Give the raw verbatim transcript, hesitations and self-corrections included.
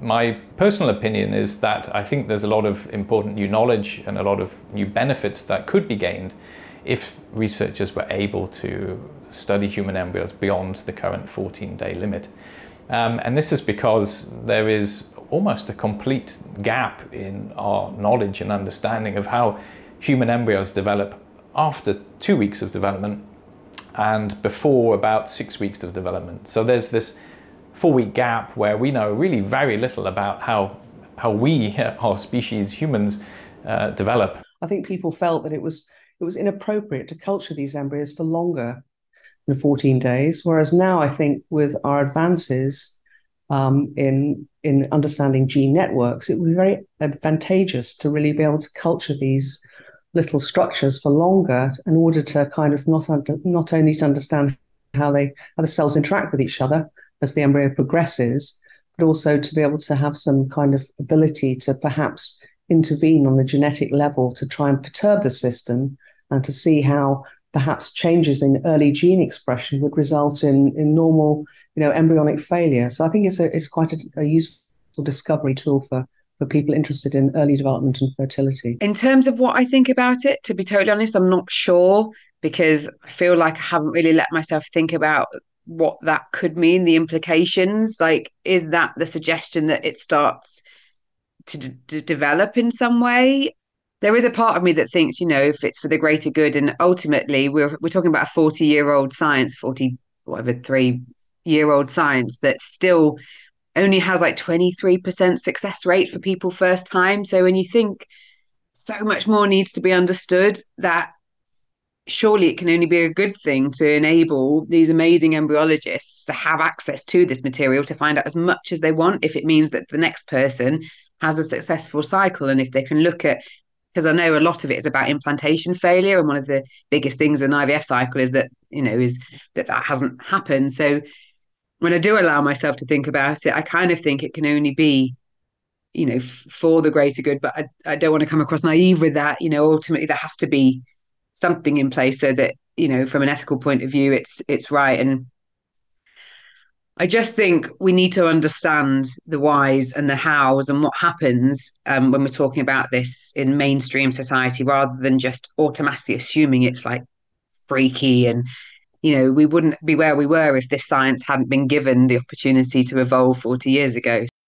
my personal opinion is that I think there's a lot of important new knowledge and a lot of new benefits that could be gained if researchers were able to study human embryos beyond the current fourteen day limit. Um, and this is because there is almost a complete gap in our knowledge and understanding of how human embryos develop after two weeks of development and before about six weeks of development. So there's this four-week gap where we know really very little about how how we, our species, humans, uh, develop. I think people felt that it was it was inappropriate to culture these embryos for longer than fourteen days, whereas now I think with our advances um, in in understanding gene networks, it would be very advantageous to really be able to culture these little structures for longer in order to kind of not under, not only to understand how they how the cells interact with each other as the embryo progresses, but also to be able to have some kind of ability to perhaps intervene on the genetic level to try and perturb the system and to see how perhaps changes in early gene expression would result in, in normal, you know, embryonic failure. So I think it's a, it's quite a, a useful discovery tool for, for people interested in early development and fertility. In terms of what I think about it, to be totally honest, I'm not sure, because I feel like I haven't really let myself think about what that could mean, the implications. Like, is that the suggestion that it starts to, d- to develop in some way? There is a part of me that thinks, you know, if it's for the greater good, and ultimately we're we're talking about a forty year old science, forty, whatever, three year old science that still only has like twenty-three percent success rate for people first time. So when you think so much more needs to be understood, that surely it can only be a good thing to enable these amazing embryologists to have access to this material to find out as much as they want, if it means that the next person has a successful cycle. And if they can look at, because I know a lot of it is about implantation failure, and one of the biggest things with an I V F cycle is that, you know, is that that hasn't happened. So when I do allow myself to think about it, I kind of think it can only be, you know, f- for the greater good. But I, I don't want to come across naive with that. You know, ultimately there has to be something in place so that, you know, from an ethical point of view, it's it's right. And I just think we need to understand the whys and the hows and what happens um, when we're talking about this in mainstream society, rather than just automatically assuming it's like freaky. And, you know, we wouldn't be where we were if this science hadn't been given the opportunity to evolve forty years ago.